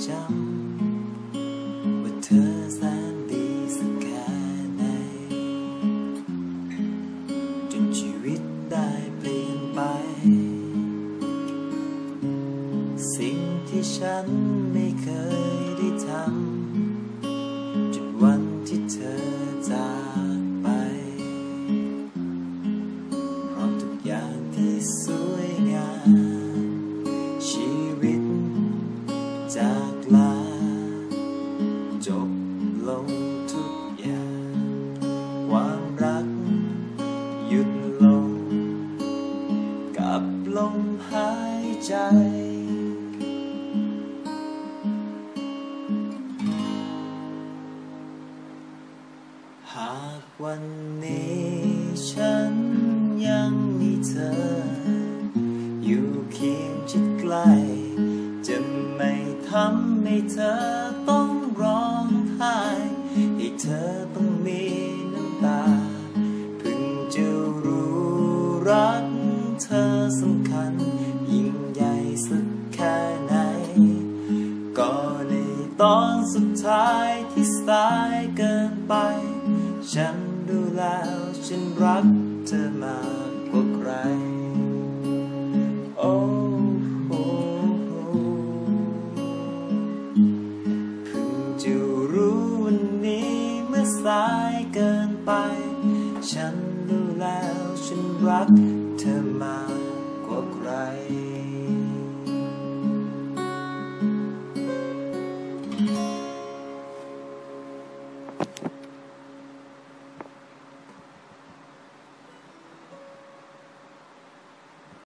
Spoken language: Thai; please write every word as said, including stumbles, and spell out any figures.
จำว่าเธอแสนดีสักแค่ไหนจนชีวิตได้เปลี่ยนไปสิ่งที่ฉันไม่เคยได้ทำจนวันที่เธอจากไปพร้อมทุกอย่างที่สวยงามชีวิตจากลาจบลงทุกอย่างความรักหยุดลงกับลมหายใจหากวันนี้ฉันยังมีเธออยู่เคียงชิดใกล้จะไม่ทำให้เธอต้องร้องไห้ให้เธอต้องมีน้ำตาเพิ่งจะรู้รักเธอสำคัญยิ่งใหญ่สักแค่ไหนก็ในตอนสุดท้ายที่สายเกินไปฉันดูแล้วฉันรัก